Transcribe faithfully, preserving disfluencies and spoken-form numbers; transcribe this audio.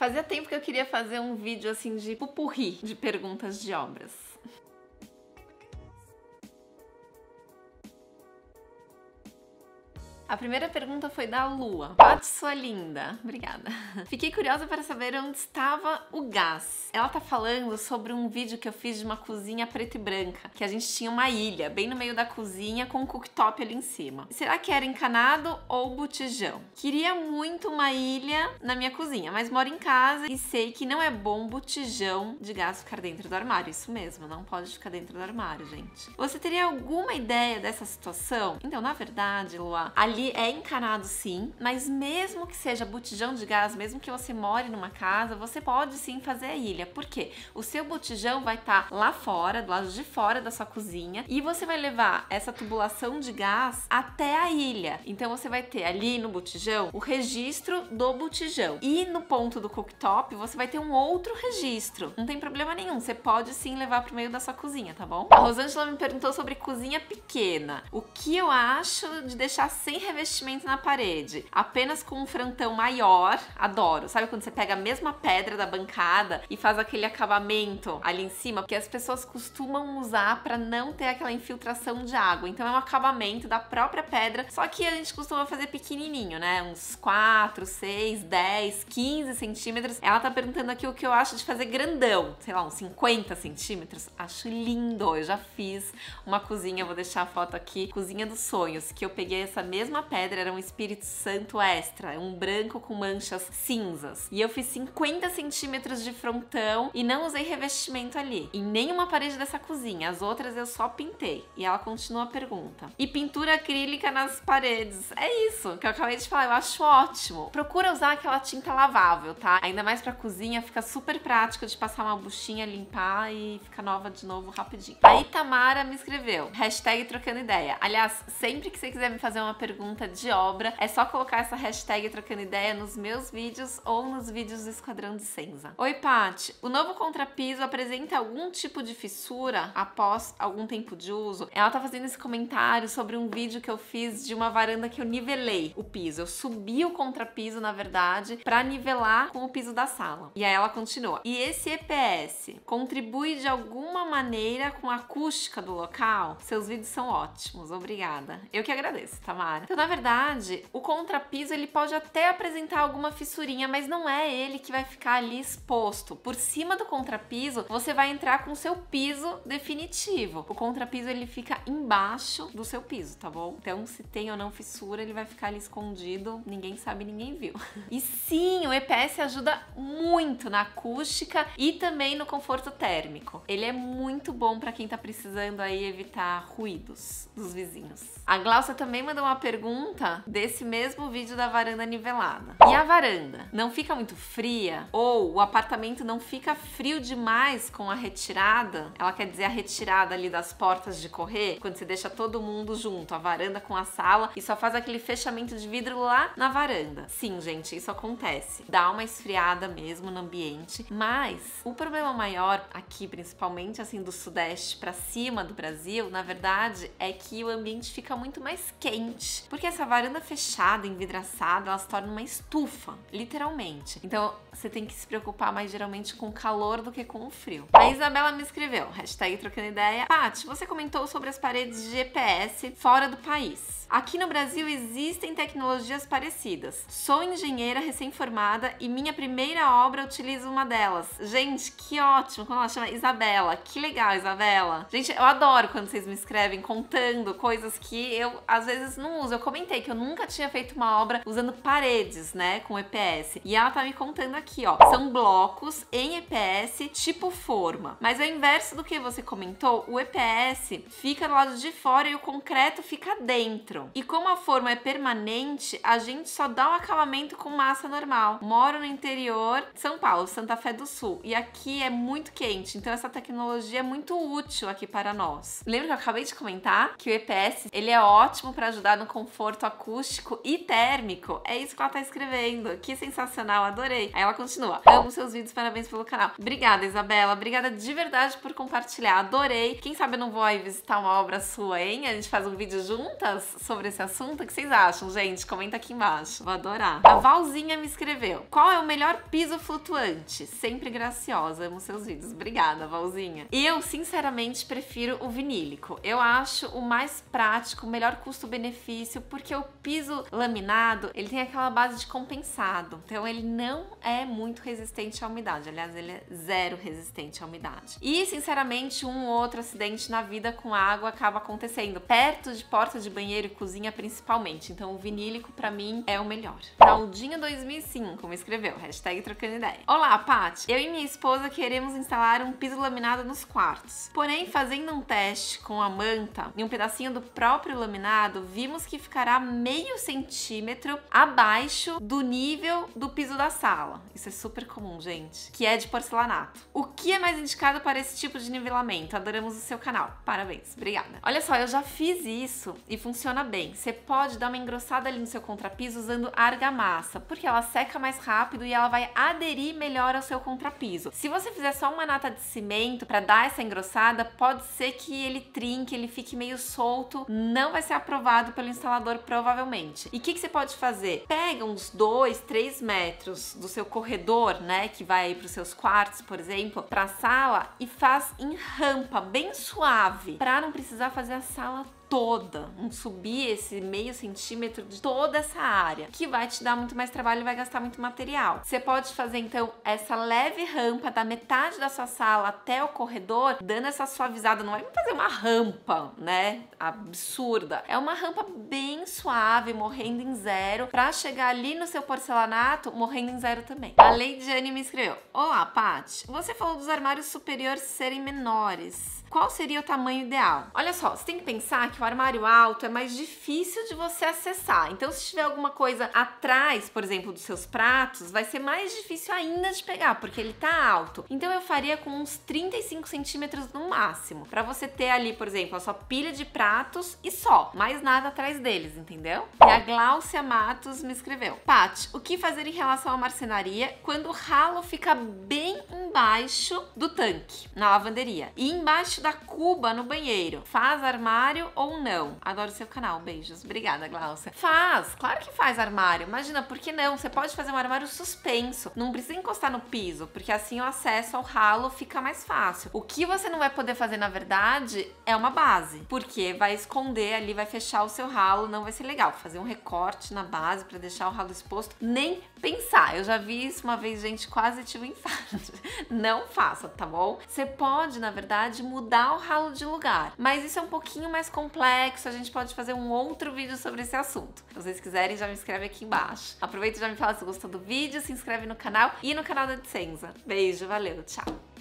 Fazia tempo que eu queria fazer um vídeo assim de pupurri de perguntas de obras. A primeira pergunta foi da Lua. Pati, sua linda. Obrigada. Fiquei curiosa para saber onde estava o gás. Ela tá falando sobre um vídeo que eu fiz de uma cozinha preta e branca, que a gente tinha uma ilha bem no meio da cozinha com um cooktop ali em cima. Será que era encanado ou botijão? Queria muito uma ilha na minha cozinha, mas moro em casa e sei que não é bom botijão de gás ficar dentro do armário. Isso mesmo, não pode ficar dentro do armário, gente. Você teria alguma ideia dessa situação? Então, na verdade, Lua, ali é encanado sim, mas mesmo que seja botijão de gás, mesmo que você more numa casa, você pode sim fazer a ilha. Por quê? O seu botijão vai estar tá lá fora, do lado de fora da sua cozinha, e você vai levar essa tubulação de gás até a ilha. Então você vai ter ali no botijão o registro do botijão. E no ponto do cooktop você vai ter um outro registro. Não tem problema nenhum, você pode sim levar pro meio da sua cozinha, tá bom? A Rosângela me perguntou sobre cozinha pequena. O que eu acho de deixar sem revestimento na parede, apenas com um frantão maior? Adoro. Sabe quando você pega a mesma pedra da bancada e faz aquele acabamento ali em cima? Porque as pessoas costumam usar para não ter aquela infiltração de água. Então é um acabamento da própria pedra, só que a gente costuma fazer pequenininho, né? Uns quatro, seis, dez, quinze centímetros. Ela tá perguntando aqui o que eu acho de fazer grandão, sei lá, uns cinquenta centímetros. Acho lindo. Eu já fiz uma cozinha, vou deixar a foto aqui, cozinha dos sonhos, que eu peguei essa mesma pedra, era um Espírito Santo extra, um branco com manchas cinzas. E eu fiz cinquenta centímetros de frontão e não usei revestimento ali. Em nenhuma parede dessa cozinha. As outras eu só pintei. E ela continua a pergunta. E pintura acrílica nas paredes? É isso que eu acabei de falar, eu acho ótimo. Procura usar aquela tinta lavável, tá? Ainda mais pra cozinha, fica super prático de passar uma buchinha, limpar e fica nova de novo rapidinho. Aí Tamara me escreveu, hashtag trocando ideia. Aliás, sempre que você quiser me fazer uma pergunta de obra, é só colocar essa hashtag trocando ideia nos meus vídeos ou nos vídeos do Esquadrão de Senza. Oi, Pati. O novo contrapiso apresenta algum tipo de fissura após algum tempo de uso? Ela tá fazendo esse comentário sobre um vídeo que eu fiz de uma varanda que eu nivelei o piso. Eu subi o contrapiso, na verdade, pra nivelar com o piso da sala. E aí ela continua. E esse E P S contribui de alguma maneira com a acústica do local? Seus vídeos são ótimos. Obrigada. Eu que agradeço, Tamara. Então, na verdade, o contrapiso ele pode até apresentar alguma fissurinha, mas não é ele que vai ficar ali exposto. Por cima do contrapiso, você vai entrar com o seu piso definitivo. O contrapiso ele fica embaixo do seu piso, tá bom? Então, se tem ou não fissura, ele vai ficar ali escondido, ninguém sabe, ninguém viu. E sim, o E P S ajuda muito na acústica e também no conforto térmico. Ele é muito bom para quem tá precisando aí evitar ruídos dos vizinhos. A Glaucia também mandou uma pergunta desse mesmo vídeo da varanda nivelada. E a varanda não fica muito fria? Ou o apartamento não fica frio demais com a retirada? Ela quer dizer a retirada ali das portas de correr, quando você deixa todo mundo junto, a varanda com a sala, e só faz aquele fechamento de vidro lá na varanda. Sim, gente, isso acontece. Dá uma esfriada mesmo no ambiente, mas o problema maior aqui, principalmente assim do sudeste para cima do Brasil, na verdade, é que o ambiente fica muito mais quente, porque essa varanda fechada, envidraçada, ela se torna uma estufa, literalmente. Então, você tem que se preocupar mais geralmente com o calor do que com o frio. A Isabela me escreveu, hashtag trocando ideia. Pati, você comentou sobre as paredes de G P S fora do país. Aqui no Brasil existem tecnologias parecidas. Sou engenheira recém-formada e minha primeira obra utiliza uma delas. Gente, que ótimo! Como ela chama? Isabela. Que legal, Isabela. Gente, eu adoro quando vocês me escrevem contando coisas que eu, às vezes, não uso. Eu comentei que eu nunca tinha feito uma obra usando paredes, né, com E P S. E ela tá me contando aqui, ó. São blocos em E P S tipo forma. Mas ao inverso do que você comentou, o E P S fica do lado de fora e o concreto fica dentro. E como a forma é permanente, a gente só dá um acabamento com massa normal. Moro no interior de São Paulo, Santa Fé do Sul, e aqui é muito quente, então essa tecnologia é muito útil aqui para nós. Lembra que eu acabei de comentar que o E P S ele é ótimo para ajudar no conforto conforto acústico e térmico. É isso que ela tá escrevendo. Que sensacional, adorei. Aí ela continua. Amo seus vídeos, parabéns pelo canal. Obrigada, Isabela. Obrigada de verdade por compartilhar. Adorei. Quem sabe eu não vou aí visitar uma obra sua, hein? A gente faz um vídeo juntas sobre esse assunto. O que vocês acham, gente? Comenta aqui embaixo. Vou adorar. A Valzinha me escreveu. Qual é o melhor piso flutuante? Sempre graciosa. Amo seus vídeos. Obrigada, Valzinha. Eu, sinceramente, prefiro o vinílico. Eu acho o mais prático, o melhor custo-benefício, porque o piso laminado, ele tem aquela base de compensado. Então, ele não é muito resistente à umidade. Aliás, ele é zero resistente à umidade. E, sinceramente, um ou outro acidente na vida com água acaba acontecendo. Perto de porta de banheiro e cozinha, principalmente. Então, o vinílico, pra mim, é o melhor. Claudinha dois mil e cinco me escreveu. Hashtag trocando ideia. Olá, Paty. Eu e minha esposa queremos instalar um piso laminado nos quartos. Porém, fazendo um teste com a manta e um pedacinho do próprio laminado, vimos que ficará meio centímetro abaixo do nível do piso da sala. Isso é super comum, gente. Que é de porcelanato. O que é mais indicado para esse tipo de nivelamento? Adoramos o seu canal. Parabéns. Obrigada. Olha só, eu já fiz isso e funciona bem. Você pode dar uma engrossada ali no seu contrapiso usando argamassa, porque ela seca mais rápido e ela vai aderir melhor ao seu contrapiso. Se você fizer só uma nata de cimento para dar essa engrossada, pode ser que ele trinque, ele fique meio solto, não vai ser aprovado pelo instalador provavelmente. E o que, que você pode fazer? Pega uns dois, três metros do seu corredor, né, que vai aí para os seus quartos, por exemplo, para a sala e faz em rampa, bem suave, para não precisar fazer a sala toda, não subir esse meio centímetro de toda essa área, que vai te dar muito mais trabalho e vai gastar muito material. Você pode fazer então essa leve rampa da metade da sua sala até o corredor, dando essa suavizada. Não vai fazer uma rampa, né, absurda. É uma rampa bem suave, morrendo em zero, pra chegar ali no seu porcelanato, morrendo em zero também. A Leidiane me escreveu. Olá, Paty. Você falou dos armários superiores serem menores. Qual seria o tamanho ideal? Olha só, você tem que pensar que o armário alto é mais difícil de você acessar. Então, se tiver alguma coisa atrás, por exemplo, dos seus pratos, vai ser mais difícil ainda de pegar, porque ele tá alto. Então, eu faria com uns trinta e cinco centímetros no máximo, pra você ter ali, por exemplo, a sua pilha de pratos e só, mais nada atrás deles, entendeu? E a Gláucia Matos me escreveu. Paty, o que fazer em relação à marcenaria quando o ralo fica bem embaixo do tanque, na lavanderia, e embaixo da cuba no banheiro? Faz armário ou não? Adoro seu canal, beijos. Obrigada, Gláucia. Faz, claro que faz armário. Imagina, por que não? Você pode fazer um armário suspenso. Não precisa encostar no piso, porque assim o acesso ao ralo fica mais fácil. O que você não vai poder fazer, na verdade, é uma base, porque vai esconder ali, vai fechar o seu ralo, não vai ser legal. Fazer um recorte na base pra deixar o ralo exposto, nem pensar. Eu já vi isso uma vez, gente, quase tive um infarto. Não faça, tá bom? Você pode, na verdade, mudar o ralo de lugar, mas isso é um pouquinho mais complexo, a gente pode fazer um outro vídeo sobre esse assunto. Se vocês quiserem, já me inscreve aqui embaixo. Aproveita e já me fala se gostou do vídeo, se inscreve no canal e no canal da Dissenza. Beijo, valeu, tchau!